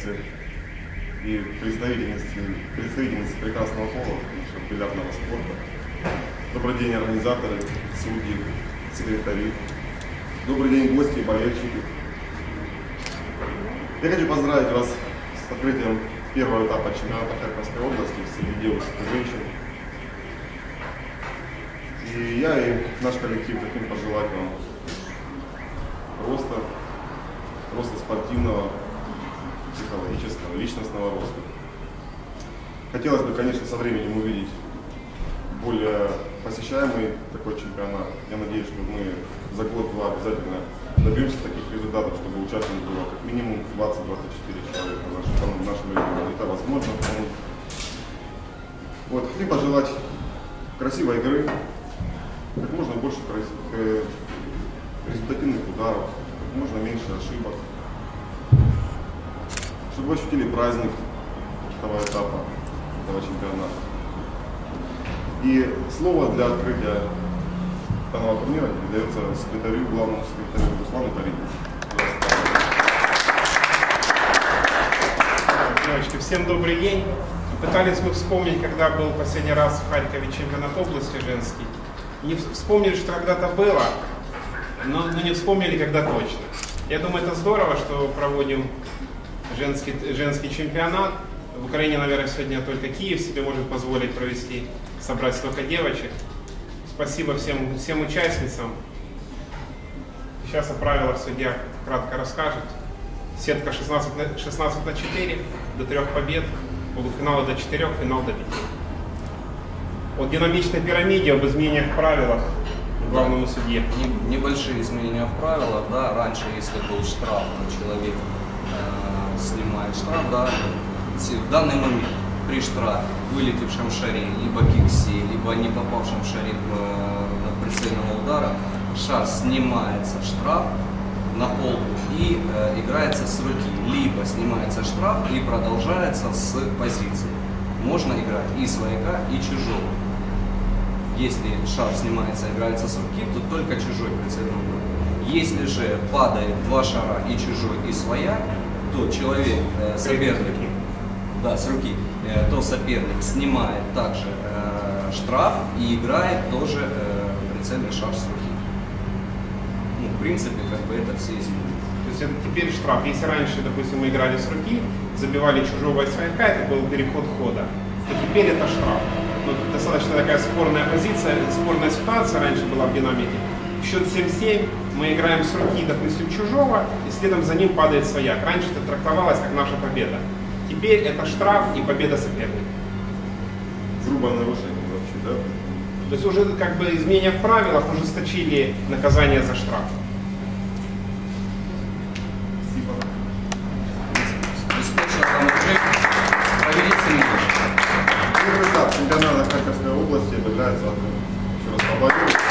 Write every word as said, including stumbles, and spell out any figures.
участницы и представительницы, представительницы прекрасного пола, нашего бильярдного спорта. Добрый день, организаторы, судьи, секретари. Добрый день, гости и болельщики. Я хочу поздравить вас с открытием первого этапа чемпионата Харьковской области среди девушек и женщин. И я и наш коллектив хотим пожелать вам роста, роста спортивного, психологического, личностного роста. Хотелось бы, конечно, со временем увидеть более посещаемый такой чемпионат. Я надеюсь, что мы за год-два обязательно добьемся таких результатов, чтобы участников было как минимум двадцать-двадцать четыре человека в нашем регионе. Это возможно. Вот, хотим пожелать красивой игры, как можно больше результативных ударов, как можно меньше ошибок, чтобы вы ощутили праздник этого этапа, этого чемпионата. И слово для открытия данного турнира передается секретарю, главному секретарю Руслану Карину. Девочки, всем добрый день. Пытались мы вспомнить, когда был последний раз в Харькове чемпионат области женский. Не вспомнили, что когда-то было, но, но не вспомнили, когда точно. Я думаю, это здорово, что проводим женский, женский чемпионат. В Украине, наверное, сегодня только Киев себе может позволить провести, собрать столько девочек. Спасибо всем, всем участницам. Сейчас о правилах судья кратко расскажет. Сетка шестнадцать на четыре, до трех побед, полуфинала до четырех, финал до пяти. О динамичной пирамиде, об изменениях в правилах главному судье. Небольшие изменения в правилах, да, раньше, если был штраф, то человек э, снимает штраф, да, в данный момент при штрафе, вылетевшем в шаре, либо киксе, либо не попавшем в шаре э, прицельного удара, шар снимается штраф на пол и э, играется с руки, либо снимается штраф и продолжается с позиции. Можно играть и свояка, и чужого. Если шар снимается и играется с руки, то только чужой прицельный удар. Если же падает два шара, и чужой, и свояк, то человек, э, соперник, да, с руки, э, то соперник снимает также э, штраф и играет тоже э, прицельный шар с руки. Ну, в принципе, как бы это все изменения. То есть это теперь штраф. Если раньше, допустим, мы играли с руки, забивали чужого и свояка, это был переход хода, то теперь это штраф. Ну, достаточно такая спорная позиция, спорная ситуация раньше была в динамике. В счет семь-семь мы играем с руки, допустим, чужого, и следом за ним падает свояк. Раньше это трактовалось как наша победа. Теперь это штраф и победа соперника. Грубое нарушение вообще, да? То есть уже как бы изменения в правилах ужесточили наказание за штраф. Спасибо. Первый этап чемпионата Харьковской области объявляется, еще раз поблагодарю.